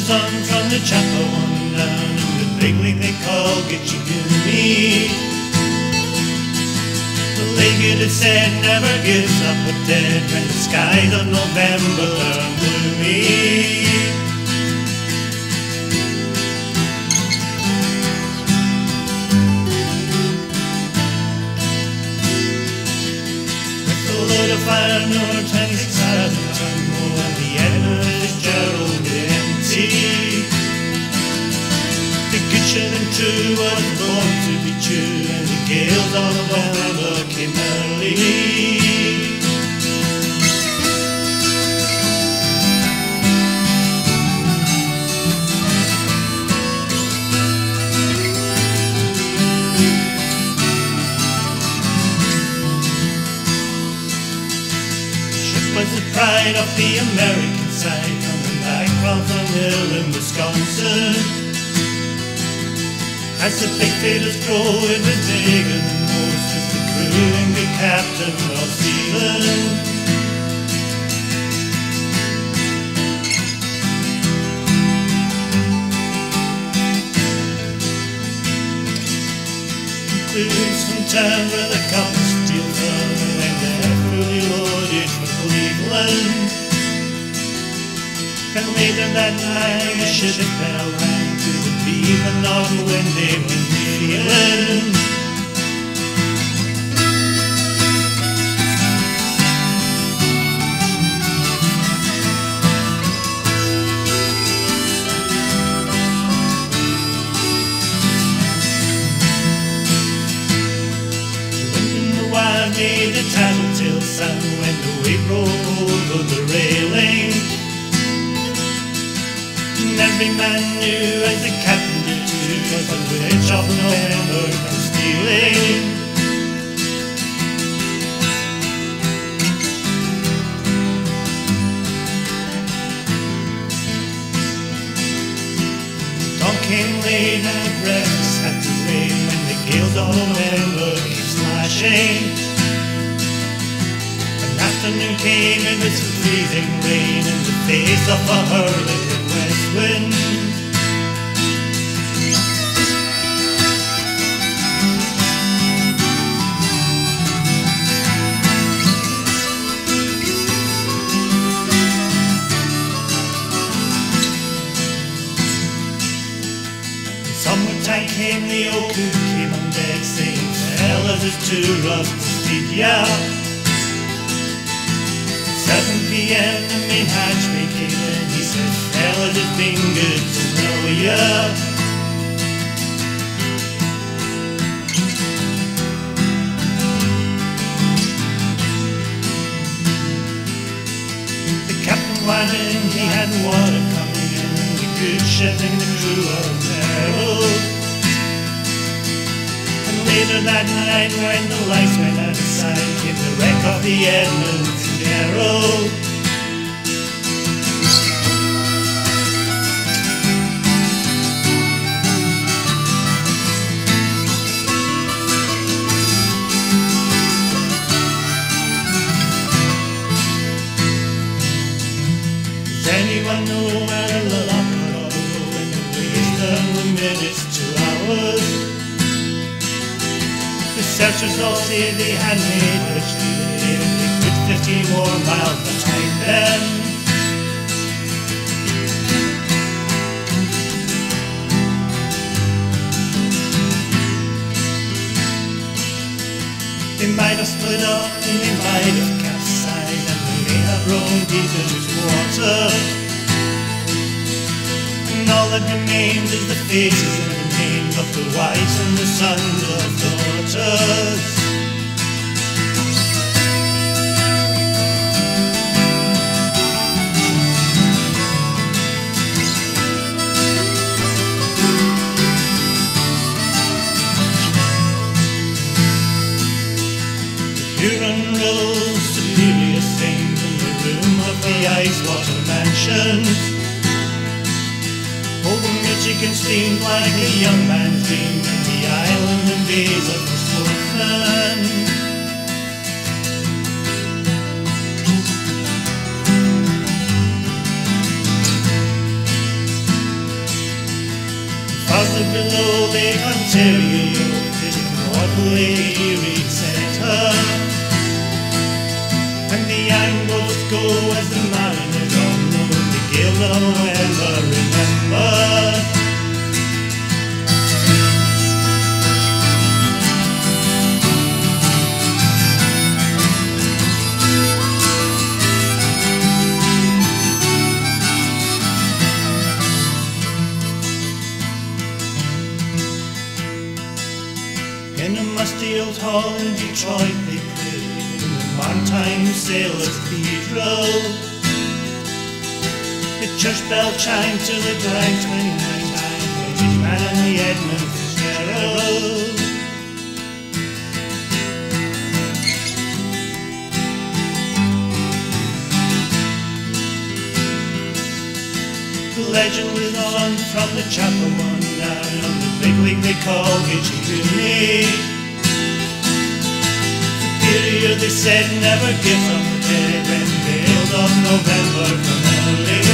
son from the chapel on down in the big league they call Gitchigumi. The league it said never gives up a dead when the skies of November turn gloomy. With a load of fire, no 26,000 ton more, and the Edmund Fitzgerald empty. The good ship and true was born to be true, and the gales of November came early. The ship was the pride of the American side, coming back from Hill in Wisconsin. As the big sailors grow, it was bigger than most, with the crew and the captain all sealing. Including some towns where the copper steel fell, when they're fully loaded for Cleveland. And later that night, the ship bell rang to the beat of northern wind they were feeling. The wind and the wind made the tattletale sound when the wave rolled over the railing. And every man knew, as the captain did too, was the witch of November come stealing. Dawn came late and the breakfast had to wait when the gales of November came slashing. When afternoon came, it was freezing rain in the face of a hurling west wind. Summertime came, the old cook came on deck saying, fellas, it's too rough to speak ya. 7 p.m. the main hatch vacated. He said, fellas, it's been good to know ya. The captain whined, he had water coming in, the good ship and the crew of Merrill. And later that night, when the lights went out of sight, came the wreck of the Edmund Fitzgerald. Does anyone know where the locker of when the waves turned the minutes to hours? The searchers all say they had made much delay, they put 50 more miles behind them. They might have split up and they might have capsized, and they may have roamed deep into water. And all that remains is the faces and the names of the wives and the sons of daughters. Huron rolls, superior things in the room of the ice-water mansions. Over Michigan steamed like a young man's dream in the island and bays of the sportsman. Ontario, in Waterloo, Erie Centre. And the Anglos go as the mariners all know, the gale they'll ever remember. In a musty old hall in Detroit they played in the Maritime Sailors Cathedral. The church bell chimed till it rang 29 times for each man and the Edmund Fitzgerald. The legend lives on from the chapel one night on the big league they call Gitchy. Superior, they said, never gives up the dead when the 8th of November from LA.